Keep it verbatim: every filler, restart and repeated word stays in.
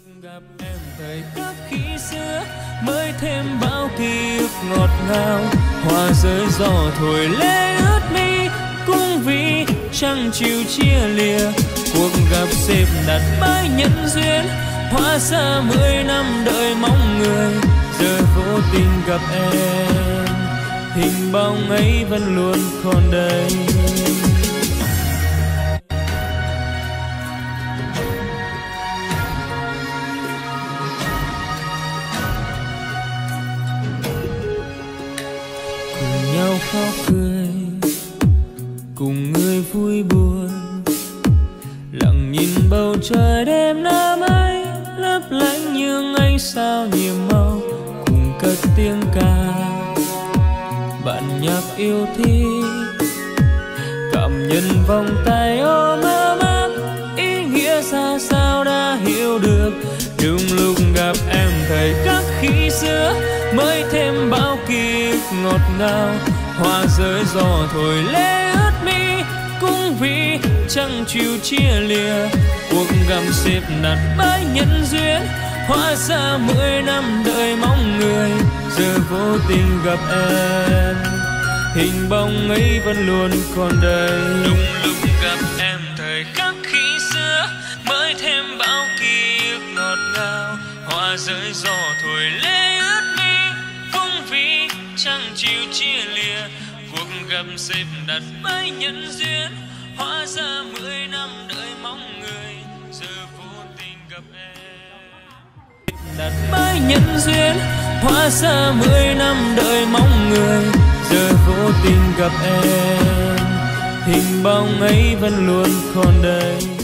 Gặp em thời khắc khi xưa mới thêm bao ký ức ngọt ngào, hoa rơi gió thổi lê ướt mi, cũng vì chẳng chịu chia lìa. Cuộc gặp xếp đặt mãi nhân duyên, hóa ra mười năm đợi mong người, giờ vô tình gặp em, hình bóng ấy vẫn luôn còn đây. Nhau khóc cười cùng người vui buồn, lặng nhìn bầu trời đêm năm ấy lấp lánh như ánh sao nhiều màu, cùng cất tiếng ca bản nhạc yêu thích, cảm nhận vòng tay ôm ấm áp, ý nghĩa ra sao đã hiểu được. Đúng lúc gặp em thời khắc khi xưa mới thêm bao ký ức ngọt ngào, hoa rơi gió thổi lê ướt mi, cũng vì chẳng chịu chia lìa. Cuộc gặp xếp đặt mãi nhân duyên, hóa ra mười năm đợi mong người, giờ vô tình gặp em, hình bóng ấy vẫn luôn còn đây. Đúng lúc gặp em thời khắc khi xưa mới thêm bao ký ức ngọt ngào, hoa rơi gió thổi lê ướt mi, cũng vì chẳng chịu chia lìa. Cuộc gặp xếp đặt mãi nhân duyên, hóa ra mười năm đợi mong người, giờ vô tình gặp em. Đặt mãi nhân duyên, hóa ra mười năm đợi mong người, giờ vô tình gặp em, hình bóng ấy vẫn luôn còn đây.